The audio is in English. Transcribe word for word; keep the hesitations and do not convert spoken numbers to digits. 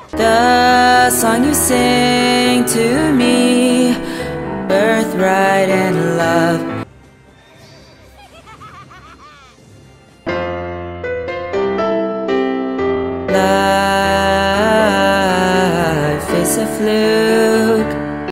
The song you sing to me, birthright and love. Life is a fluke.